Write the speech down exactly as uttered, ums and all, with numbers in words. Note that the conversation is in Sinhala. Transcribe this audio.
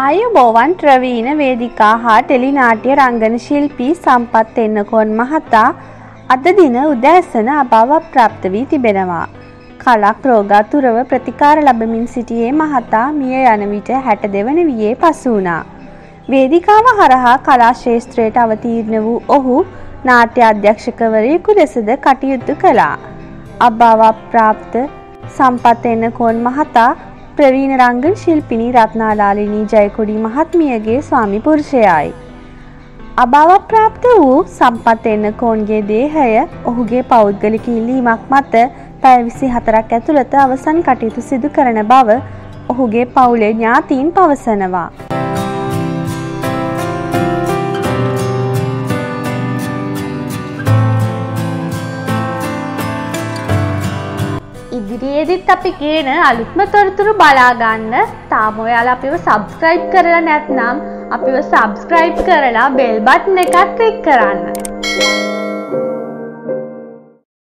ආයුබෝවන් ප්‍රවීණ වේදිකා හා ටෙලිනාට්‍ය රංගන ශිල්පී සම්පත් තෙන්නකෝන් මහතා අද දින උදෑසන අභාව ප්‍රාප්ත වී තිබෙනවා. කලක් රෝගාතුරව ප්‍රතිකාර ලැබමින් සිටියේ මහතා මිය යන විට හැට දෙක වන වියේ පසු වුණා. වේදිකාව හරහා කලා ශාස්ත්‍රයට අවතීර්ණ වූ ඔහු නාට්‍ය අධ්‍යක්ෂකවරයෙකු ලෙසද කටයුතු කළා. අභාව ප්‍රාප්ත සම්පත් තෙන්නකෝන් මහතා ප්‍රවීණ රංගන ශිල්පිනී රත්නාලාලිනී ජයකොඩි මහත්මියගේ ස්වාමි පුරුෂයායි. අභාව ප්‍රාප්ත වූ සම්පත් තෙන්නකෝන්ගේ දේහය ඔහුගේ පෞද්ගලික ඉල්ලීමක් මත පැය විසිහතරක් ඇතුළත අවසන් කටයුතු සිදු කරන බව ඔහුගේ පවුලේ ඥාතීන් පවසනවා. ඉදිරියේදීත් අපි කියන අලුත්ම තොරතුරු බලා ගන්න තාම ඔයාලා අපිව subscribe කරලා නැත්නම් අපිව subscribe කරලා bell button එකක් click කරන්න.